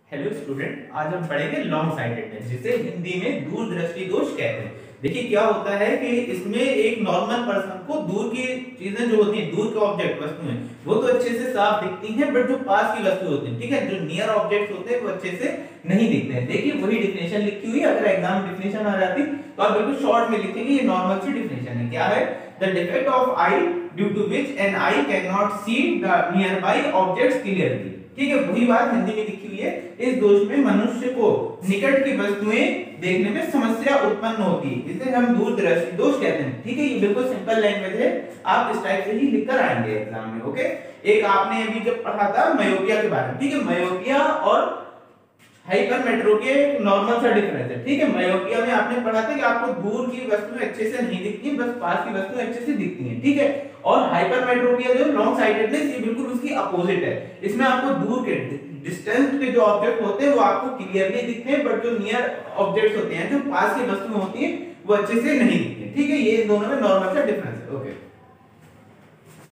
Hello student, आज हम पढ़ेंगे लॉन्ग साइटेडनेस, जिसे हिंदी में दूरदृष्टि दोष कहते हैं। देखिए क्या होता है कि इसमें एक नॉर्मल पर्सन को दूर की चीजें जो होती हैं, दूर के ऑब्जेक्ट वस्तुएं, वो तो अच्छे से साफ दिखती हैं, बट जो पास की वस्तु होती हैं, ठीक है, जो नियर ऑब्जेक्ट्स होते हैं वो अच्छे से नहीं दिखते हैं। देखिए वही डिफिनेशन लिखी हुई है, अगर एग्जाम में डिफिनेशन आ जाती तो आप बिल्कुल शॉर्ट में लिखेंगे, ये नॉर्मल सी डिफिनेशन है। क्या है? The defect of eye due to which an eye can not see the nearby objects clearly. ठीक है, वही बात हिंदी में लिखी हुई है। इस दोष में मनुष्य को निकट की वस्तुएं देखने में समस्या उत्पन्न होती है, इसे हम दूरदृष्टि दोष कहते हैं। ठीक है, ये बिल्कुल सिंपल लैंग्वेज है, आप इस टाइप से ही लिखकर आएंगे एग्जाम में। ओके, एक आपने अभी जब पढ़ा था मायोपिया के बारे में, ठीक है, मायोपिया और हाइपरमेट्रोपिया एक नॉर्मल सा डिफरेंस है। ठीक है, मायोपिया में आपने पढ़ा था कि आपको दूर की वस्तुएं अच्छे से नहीं दिखती, बस पास की वस्तुएं अच्छे से दिखती हैं। ठीक है, और हाइपरमेट्रोपिया जो लॉन्ग साइटेडनेस, ये बिल्कुल उसकी अपोजिट है। इसमें आपको दूर के डिस्टेंस के जो ऑब्जेक्ट होते हैं वो आपको क्लियरली दिखते हैं, बट जो नियर ऑब्जेक्ट्स होते हैं, जो पास की वस्तुएं होती हैं, वो अच्छे से नहीं दिखती। ठीक है, ये दोनों में नॉर्मल सा डिफरेंस है। ओके।